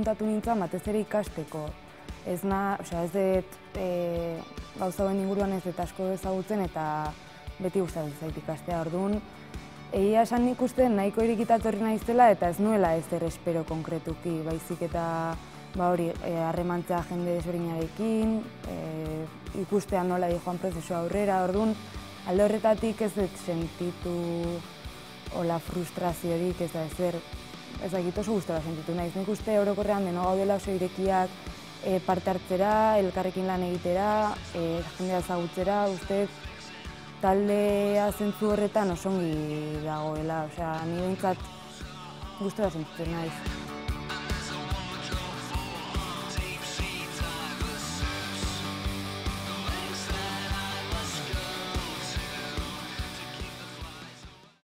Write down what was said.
apuntatu nintzen batez ere ikasteko. Ez dut gauza hauen inguruan ez dut asko ezagutzen eta beti gustatzen zait ikastea. Orduan, egia esan nik uste nahiko irikita etorri naizela eta ez nuela ezer espero konkretuki, baizik eta harremantzea jende desberdinarekin, ikustea nola joan prozesua aurrera. Orduan, alde horretatik ez dut sentitu hola frustraziorik, ez da ezer, ez dakit oso gustora sentitu naiz. Nik uste orokorrean deno gaudela oso irekiak parte hartzera, elkarrekin lan egitera, jendea ezagutzera, uste taldea zentzu horretan oso ongi dagoela, ni behintzat gustora sentitzen naiz.